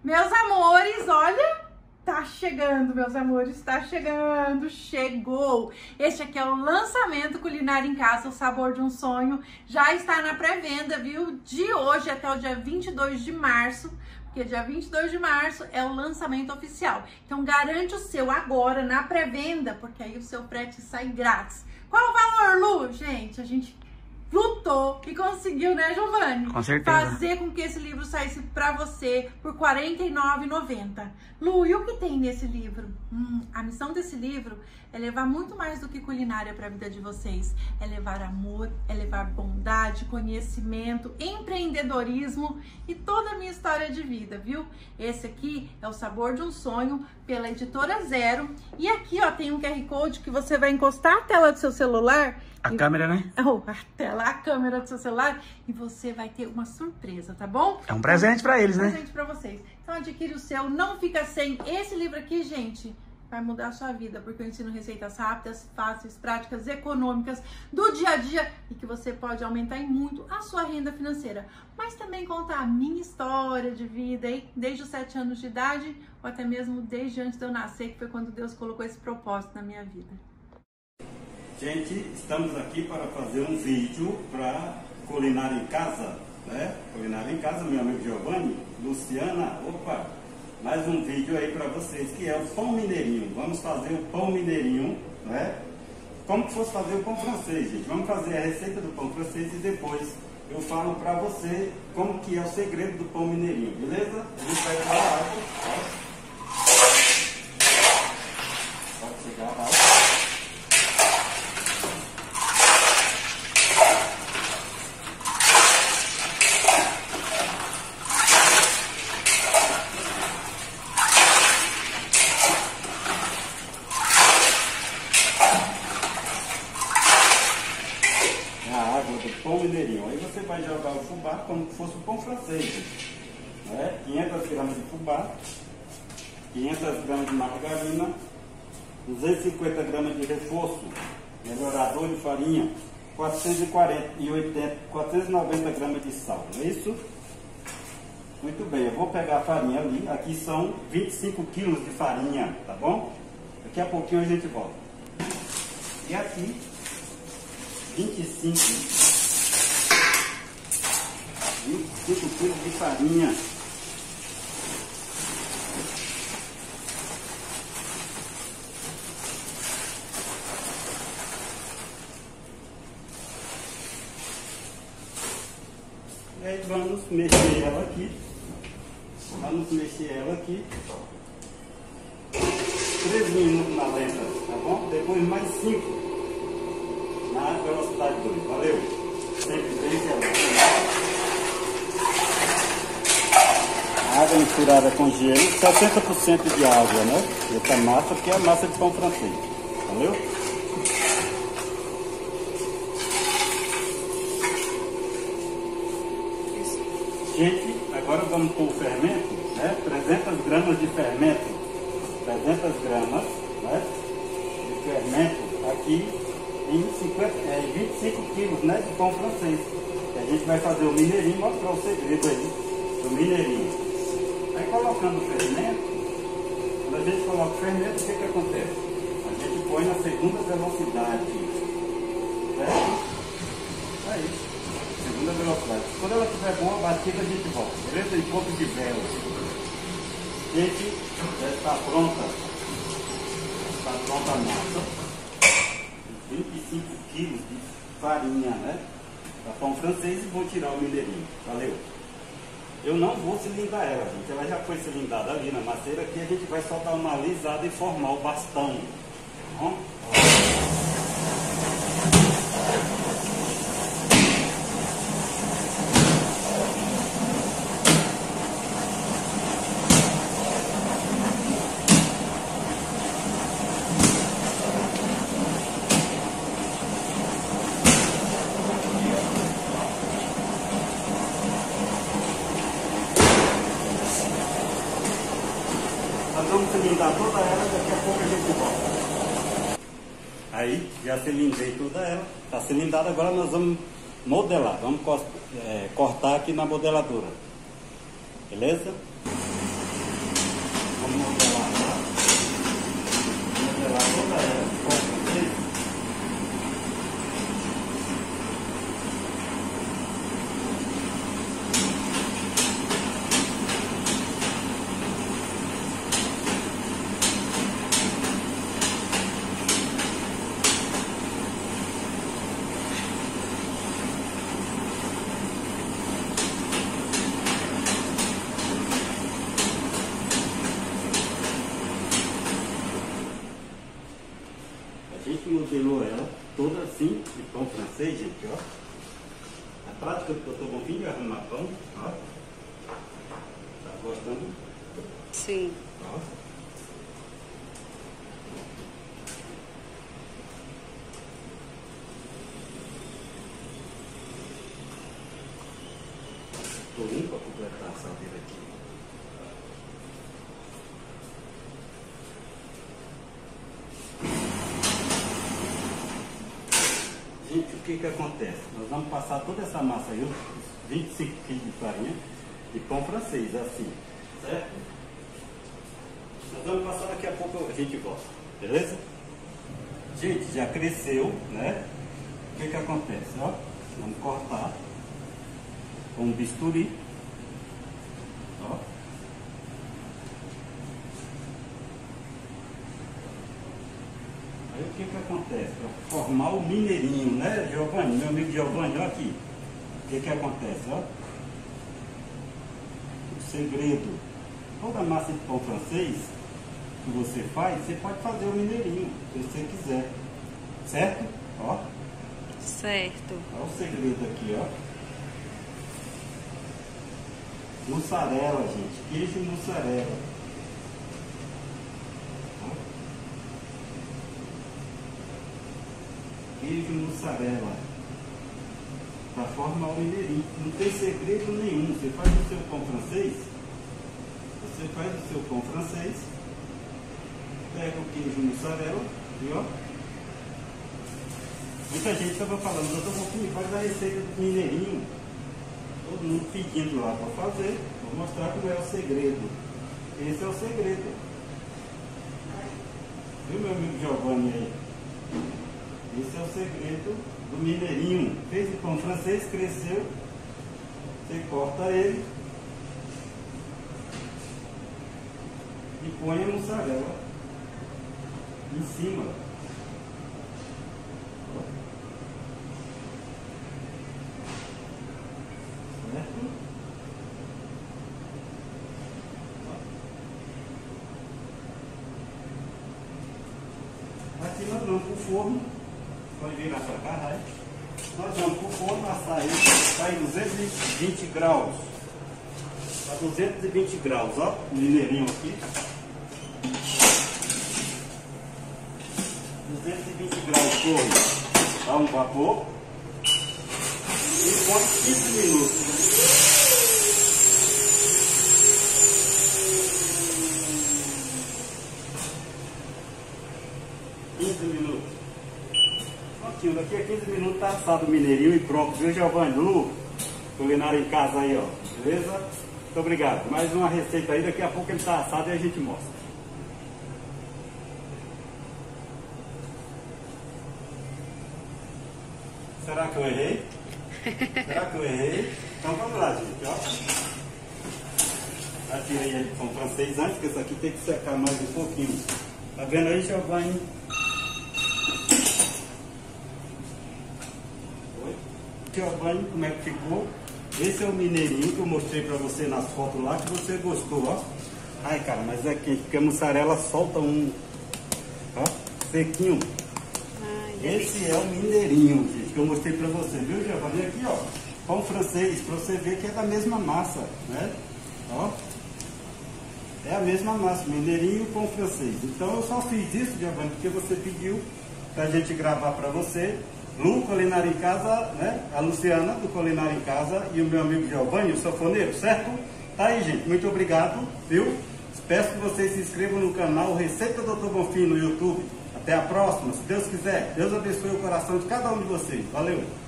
Meus amores, olha, tá chegando, meus amores, tá chegando, chegou. Este aqui é o lançamento Culinária em Casa, o sabor de um sonho. Já está na pré-venda, viu? De hoje até o dia 22 de março, porque dia 22 de março é o lançamento oficial. Então garante o seu agora na pré-venda, porque aí o seu frete sai grátis. Qual o valor, Lu? Gente, a gente lutou e conseguiu, né, Giovanni? Com certeza. Fazer com que esse livro saísse pra você por R$ 49,90. Lu, e o que tem nesse livro? A missão desse livro é levar muito mais do que culinária para a vida de vocês. É levar amor, é levar bondade, conhecimento, empreendedorismo e toda a minha história de vida, viu? Esse aqui é O Sabor de um Sonho, pela Editora Zero. E aqui, ó, tem um QR Code que você vai encostar a tela do seu celular. A câmera, né? A câmera do seu celular, e você vai ter uma surpresa, tá bom? É um presente pra eles, né? Presente pra vocês. Então adquire o seu, não fica sem. Esse livro aqui, gente, vai mudar a sua vida, porque eu ensino receitas rápidas, fáceis, práticas, econômicas, do dia a dia, e que você pode aumentar em muito a sua renda financeira. Mas também conta a minha história de vida, hein? Desde os 7 anos de idade, ou até mesmo desde antes de eu nascer, que foi quando Deus colocou esse propósito na minha vida. Gente, estamos aqui para fazer um vídeo para Culinária em Casa, né? Culinária em Casa, meu amigo Giovanni, Luciana, opa, mais um vídeo aí para vocês, que é o pão mineirinho. Vamos fazer o pão mineirinho, né? Como que fosse fazer o pão francês, gente. Vamos fazer a receita do pão francês e depois eu falo para você como que é o segredo do pão mineirinho, beleza? A gente vai para a água, pode chegar a água. Pão mineirinho. Aí você vai jogar o fubá como se fosse o pão francês, né? 500 gramas de fubá, 500 gramas de margarina, 250 gramas de reforço, melhorador de farinha, 490 gramas de sal, não é isso? Muito bem, eu vou pegar a farinha ali, aqui são 25 quilos de farinha, tá bom? Daqui a pouquinho a gente volta. E aqui, 25 quilos de farinha. E aí vamos mexer ela aqui. Vamos mexer ela aqui. 3 minutos na lenta, tá bom? Depois mais 5 na velocidade 2. Valeu! Sempre bem gelado. Água misturada com gelo, 60% de água, né? Essa massa que é a massa de pão francês. Valeu? Gente, agora vamos com o fermento, né? 300 gramas de fermento. 300 gramas, né? De fermento aqui em 25 quilos, né? De pão francês. E a gente vai fazer o mineirinho, mostrar o segredo aí do mineirinho. Aí colocando o fermento, quando a gente coloca o fermento, o que acontece? A gente põe na segunda velocidade, certo? Aí, segunda velocidade. Quando ela estiver boa, batida, a gente volta, beleza? Em ponto de vela. Gente, já está pronta. Está pronta a massa. 25 quilos de farinha, né? Para pão francês, e vou tirar o mineirinho. Valeu! Eu não vou cilindrar ela, gente. Ela já foi cilindada ali na maceira. Aqui a gente vai só dar uma alisada e formar o bastão. Tá bom? Nós vamos cilindrar toda ela, daqui a pouco a gente volta. Aí, já cilindrei toda ela. Está cilindrada, agora nós vamos modelar. Vamos cortar aqui na modeladora. Beleza? gente modelou ela toda assim, de pão francês, gente, ó. A prática do Dr. Bonfim de arrumar pão, ó. Tá gostando? Sim. Ó. Estou limpo para completar a assadeira aqui. Gente, o que acontece? Nós vamos passar toda essa massa aí, os 25 kg de farinha de pão francês, assim, certo? Nós vamos passar, daqui a pouco a gente volta, beleza? Gente, já cresceu, né? O que acontece? Ó, vamos cortar com um bisturi, ó. Aí o que acontece? Para formar o mineirinho, né, Giovanni? Meu amigo Giovanni, olha aqui. O que acontece, ó? O segredo. Toda massa de pão francês que você faz, você pode fazer o mineirinho, se você quiser. Certo? Ó. Certo. Olha o segredo aqui, ó. Mussarela, gente. Queijo mussarela. Queijo mussarela. Para formar o mineirinho. Não tem segredo nenhum. Você faz o seu pão francês. Você faz o seu pão francês. Pega o queijo mussarela. Viu? Muita gente estava falando, doutor Bonfim, faz a receita do mineirinho. Todo mundo pedindo lá para fazer. Vou mostrar como é o segredo. Esse é o segredo. Viu, meu amigo Giovanni aí? Esse é o segredo do mineirinho. Fez o pão francês, cresceu. Você corta ele e põe a mussarela em cima. Aqui nós vamos para o forno, pode virar para cá, né? Nós vamos para o forno assar ele, está em 220 graus. Está 220 graus, ó, o mineirinho aqui. 220 graus forno, dá um vapor e põe 15 minutos. Daqui a 15 minutos está assado o mineirinho e pronto, viu, Giovanni? Lu, culinária em casa aí, ó, beleza? Muito obrigado. Mais uma receita aí, daqui a pouco ele está assado e a gente mostra. Será que eu errei? Será que eu errei? Então vamos lá, gente, ó. Atirei ele com francês antes, porque isso aqui tem que secar mais um pouquinho. Tá vendo aí, Giovanni? Giovanni, como é que ficou? Esse é o mineirinho que eu mostrei pra você nas fotos lá, que você gostou, ó. Ai, cara, mas é quente, porque a mussarela solta um, ó, sequinho. Ai, esse é o mineirinho, gente, que eu mostrei pra você, viu, Giovanni? Aqui, ó, pão francês, pra você ver que é da mesma massa, né? Ó, é a mesma massa, mineirinho e pão francês. Então eu só fiz isso, Giovanni, porque você pediu pra gente gravar pra você. Lu, Culinária em Casa, né? A Luciana, do Culinária em Casa, e o meu amigo Giovanni, o sanfoneiro, certo? Tá aí, gente. Muito obrigado, viu? Peço que vocês se inscrevam no canal Receita Dr. Bonfim no YouTube. Até a próxima, se Deus quiser. Deus abençoe o coração de cada um de vocês. Valeu!